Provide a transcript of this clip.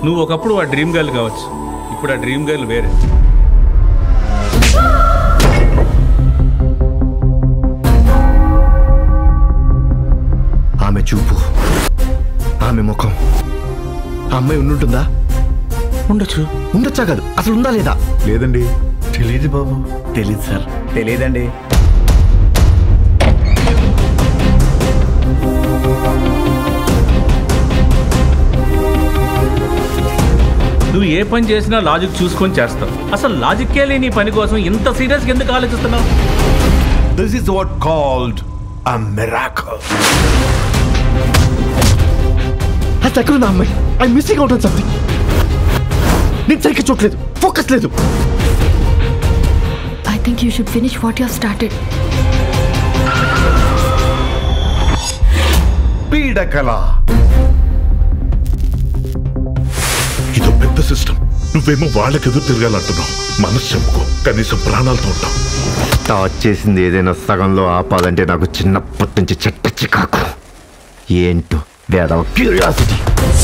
నువ్వు ఒకప్పుడు ఆ డ్రీమ్ గర్ల్ కావచ్చు, ఇప్పుడు ఆ డ్రీమ్ గర్ల్ వేరే. ఆమె చూపు, ఆమె ముఖం, ఆ అమ్మాయి ఉండుంటుందా? ఉండొచ్చు. ఉండొచ్చా కాదు, అసలు ఉందా లేదా? లేదండి. తెలీదు బాబు. తెలీదు సార్. తెలియదండి. నువ్వు ఏ పని చేసినా లాజిక్ చూసుకొని చేస్తావు. అసలు లాజిక్కే లేని పని కోసం ఇంత సీరియస్గా ఎందుకు ఆలోచిస్తున్నావు? This is what called a miracle. అది ఎక్కడుంది ఆ అమ్మాయి? I missing out on something. నేను సరిగ్గా చూడలేదు, ఫోకస్ లేదు. I think you should finish what you have started. పీడకల. ఇదో పెద్ద సిస్టమ్. నువ్వేమో వాళ్ళకెదురు తిరగాలంటున్నావు. మనసు చెప్పుకో, కనీసం ప్రాణాలతో ఉంటావు. స్టార్ట్ చేసింది ఏదైనా సగంలో ఆపాలంటే నాకు చిన్నప్పటి నుంచి చెట్ట చికాకు. ఏంటో వేదవ క్యూరియాసిటీ.